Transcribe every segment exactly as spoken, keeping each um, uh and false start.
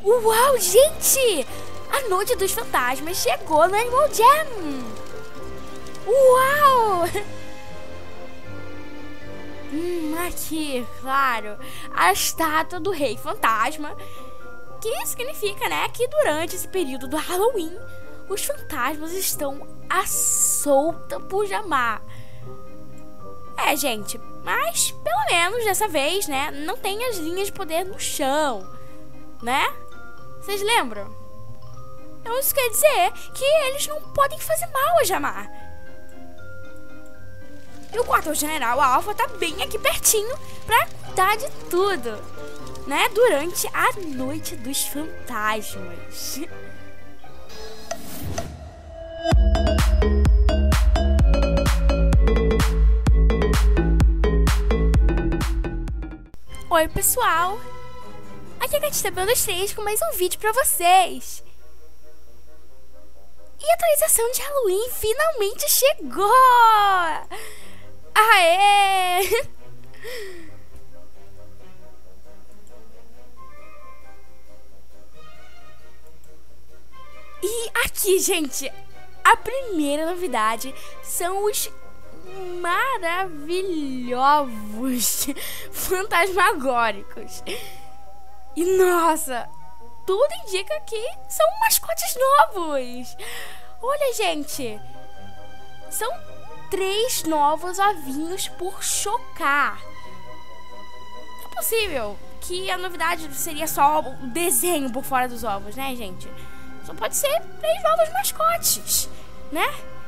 Uau, gente! A Noite dos Fantasmas chegou no Animal Jam! Uau! Hum, aqui, claro, a estátua do Rei Fantasma, que significa, né, que durante esse período do Halloween, os fantasmas estão à solta por Jamar. É, gente, mas pelo menos dessa vez, né, não tem as linhas de poder no chão, né? Vocês lembram? Então isso quer dizer que eles não podem fazer mal a Jamar. E o quartel-general Alpha tá bem aqui pertinho pra cuidar de tudo, né? Durante a Noite dos Fantasmas. Oi, pessoal! Aqui é a Gatita Band dos três com mais um vídeo pra vocês. E a atualização de Halloween finalmente chegou! Aê! E aqui, gente, a primeira novidade são os maravilhosos fantasmagóricos. E nossa, tudo indica que são mascotes novos. Olha, gente, são três novos ovinhos por chocar. É possível que a novidade seria só o desenho por fora dos ovos, né, gente? Só pode ser três novos mascotes, né?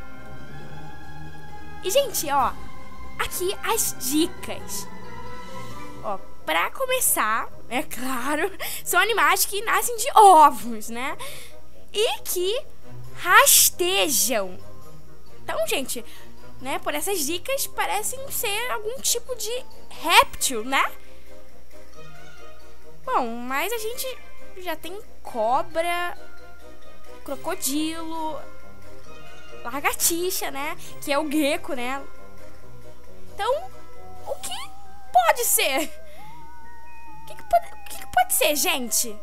E, gente, ó, aqui as dicas. Ó, pra começar, é claro, são animais que nascem de ovos, né? E que rastejam. Então, gente, né, por essas dicas parecem ser algum tipo de réptil, né? Bom, mas a gente já tem cobra, crocodilo, lagartixa, né? Que é o gecko, né? Então, o que pode ser? O que, que, pode, o que, que pode ser, gente?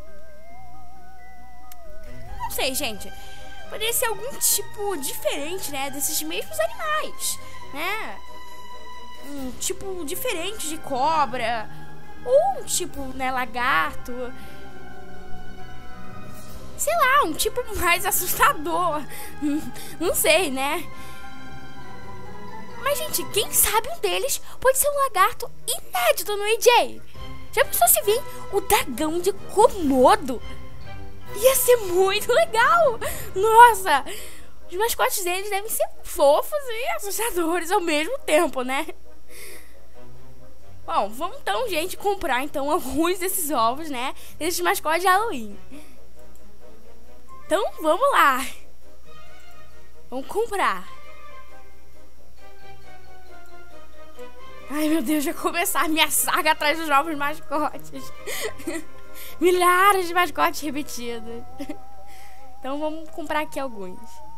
Não sei, gente. Poderia ser algum tipo diferente, né? Desses mesmos animais, né? Um tipo diferente de cobra. Ou um tipo, né, lagarto. Sei lá, um tipo mais assustador. Não sei, né? Mas, gente, quem sabe um deles pode ser um lagarto inédito no A J. Já pensou se vir o dragão de Komodo? Ia ser muito legal. Nossa, os mascotes deles devem ser fofos e assustadores ao mesmo tempo, né? Bom, vamos então, gente, comprar então alguns desses ovos, né? Desses mascotes de Halloween. Então, vamos lá. Vamos comprar. Ai, meu Deus, vai começar a minha saga atrás dos novos mascotes. Milhares de mascotes repetidos. Então, vamos comprar aqui alguns.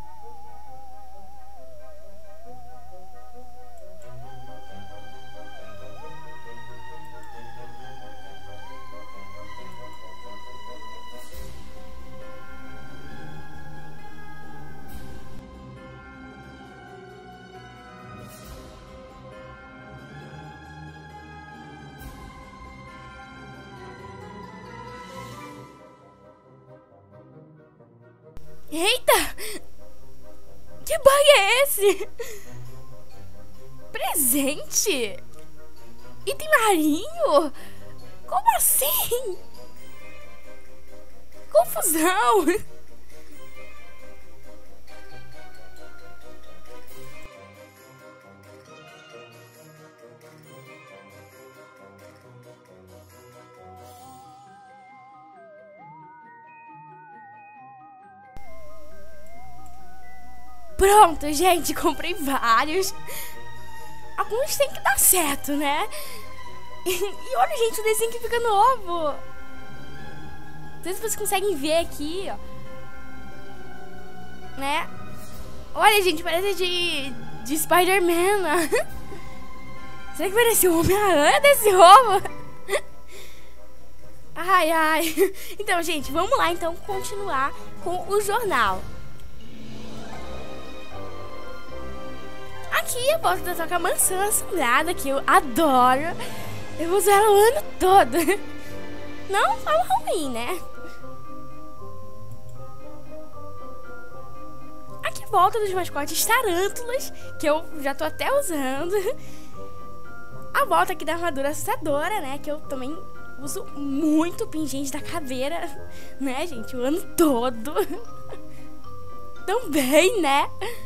Eita! Que bug é esse? Presente? Item marinho? Como assim? Confusão! Pronto, gente, comprei vários. Alguns tem que dar certo, né? E olha, gente, o desenho que fica novo. Não sei se vocês conseguem ver aqui, ó. Né? Olha, gente, parece de, de Spider-Man, né? Será que parece o Homem-Aranha desse ovo? Ai, ai. Então, gente, vamos lá, então, continuar com o jornal. Aqui eu posso dar com a maçã assombrada, que eu adoro. Eu uso ela o ano todo. Não falo ruim, né? Aqui volta dos mascotes tarântulas, que eu já tô até usando. A volta aqui da armadura assustadora, né? Que eu também uso muito, pingente da caveira, né, gente? O ano todo. Também, né?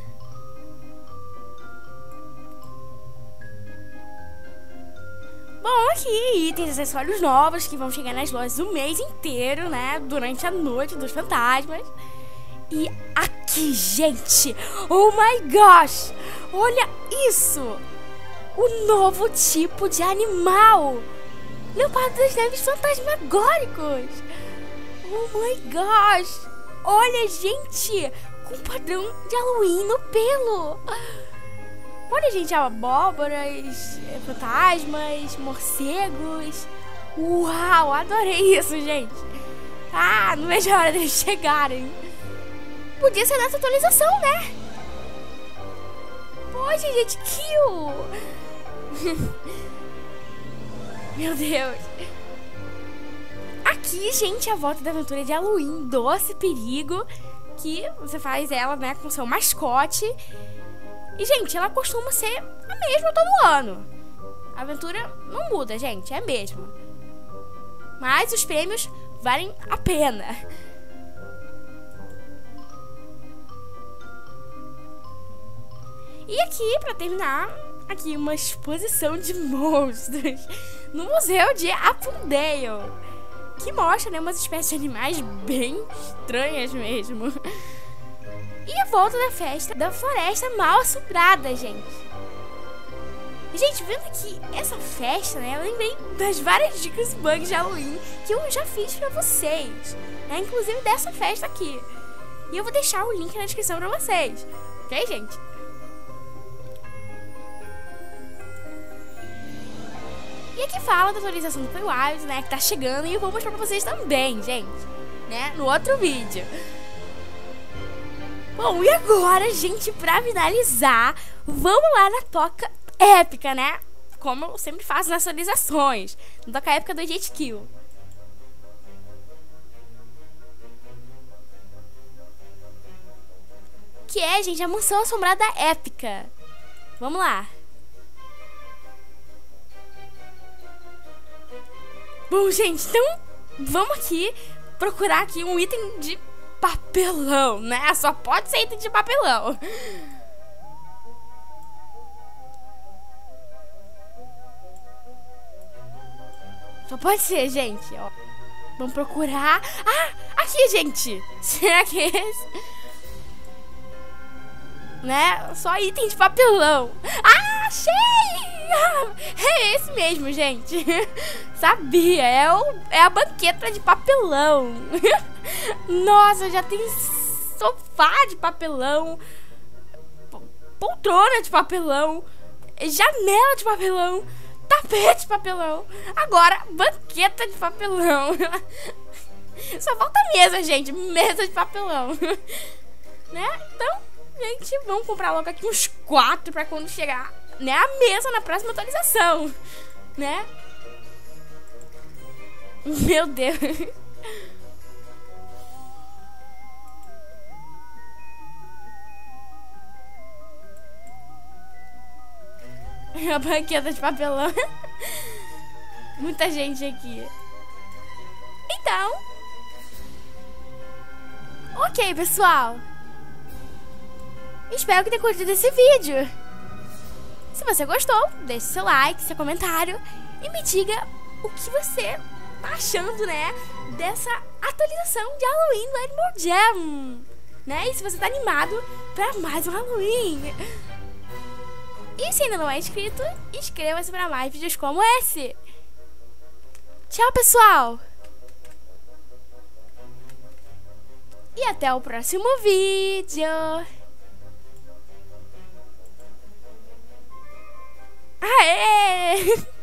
Bom, aqui itens, acessórios novos que vão chegar nas lojas o mês inteiro, né? Durante a noite dos fantasmas. E aqui, gente, oh my gosh, olha isso! O novo tipo de animal! Leopardo das Neves fantasmagóricos! Oh my gosh! Olha, gente, com padrão de Halloween no pelo! Olha, gente, abóboras, fantasmas, morcegos. Uau, adorei isso, gente. Ah, não vejo a hora deles chegarem. Podia ser nessa atualização, né? Pode, gente, kill. Meu Deus. Aqui, gente, a volta da aventura de Halloween, Doce Perigo, que você faz ela, né, com seu mascote. E, gente, ela costuma ser a mesma todo ano. A aventura não muda, gente, é a mesma. Mas os prêmios valem a pena. E aqui, pra terminar, aqui uma exposição de monstros no Museu de Avondale, que mostra, né, umas espécies de animais bem estranhas mesmo. E a volta da festa da Floresta Mal Assombrada, gente. Gente, vendo aqui essa festa, né, eu lembrei das várias dicas e bugs de Halloween que eu já fiz pra vocês, né, inclusive dessa festa aqui. E eu vou deixar o link na descrição pra vocês, ok, gente? E aqui fala da atualização do Pennywise, né, que tá chegando, e eu vou mostrar pra vocês também, gente, né, no outro vídeo. Bom, e agora, gente, pra finalizar, vamos lá na toca épica, né? Como eu sempre faço nas atualizações. Na toca épica do Jet Kill. Que é, gente, a mansão assombrada épica. Vamos lá. Bom, gente, então vamos aqui procurar aqui um item de papelão, né? Só pode ser item de papelão. Só pode ser, gente, ó. Vamos procurar. Ah, aqui, gente. Será que é esse? Né? Só item de papelão. Ah, achei! É esse mesmo, gente. Sabia, é, o, é a banqueta de papelão. Nossa, já tem sofá de papelão, poltrona de papelão, janela de papelão, tapete de papelão. Agora, banqueta de papelão. Só falta mesa, gente. Mesa de papelão. Né? Então, gente, vamos comprar logo aqui uns quatro pra quando chegar, né, a mesa na próxima atualização, né? Meu Deus. A banqueta de papelão. Muita gente aqui. Então, ok, pessoal. Espero que tenha curtido esse vídeo. Se você gostou, deixe seu like, seu comentário e me diga o que você tá achando, né, dessa atualização de Halloween do Animal Jam, né? E se você tá animado pra mais um Halloween. E se ainda não é inscrito, inscreva-se para mais vídeos como esse. Tchau, pessoal! E até o próximo vídeo! Aê!